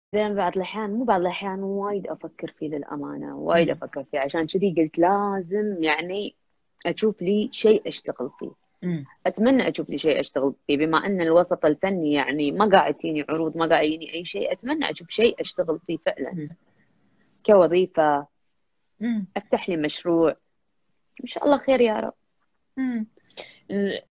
بعض الأحيان، مو بعض الأحيان، وايد أفكر فيه للأمانة، وايد امم. أفكر فيه. عشان كذي قلت لازم يعني أشوف لي شيء أشتغل فيه. امم. أتمنى أشوف لي شيء أشتغل فيه، بما أن الوسط الفني يعني ما قاعد يجيني عروض، ما قاعد يجيني أي شيء. أتمنى أشوف شيء أشتغل فيه فعلا كوظيفة، امم. أفتح لي مشروع. إن شاء الله خير يا رب. امم.